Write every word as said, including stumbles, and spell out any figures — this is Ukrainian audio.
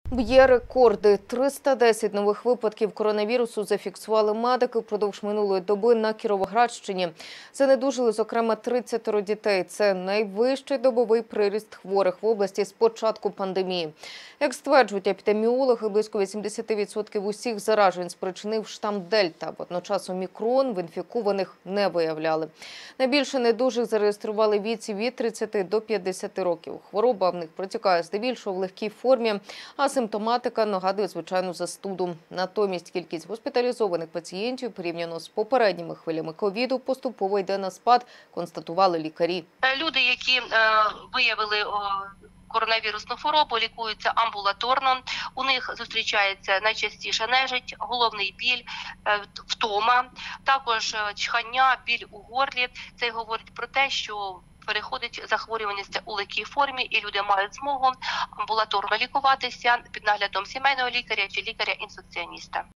Б'є рекорди. триста десять нових випадків коронавірусу зафіксували медики впродовж минулої доби на Кіровоградщині. Занедужили, зокрема, тридцять дітей. Це найвищий добовий приріст хворих в області з початку пандемії. Як стверджують епідеміологи, близько вісімдесят відсотків усіх заражень спричинив штам Дельта. Водночас омікрон в інфікованих не виявляли. Найбільше недужих зареєстрували в віці від тридцяти до п'ятдесяти років. Хвороба в них протікає здебільшого в легкій формі, а симптоматика нагадує звичайну застуду. Натомість кількість госпіталізованих пацієнтів порівняно з попередніми хвилями ковіду поступово йде на спад, констатували лікарі. Люди, які е, виявили о, коронавірусну хворобу, лікуються амбулаторно. У них зустрічається найчастіше нежить, головний біль, е, втома, також чхання, біль у горлі. Це говорить про те, що переходить захворюваність у легкій формі, і люди мають змогу амбулаторно лікуватися під наглядом сімейного лікаря чи лікаря-інфекціоніста.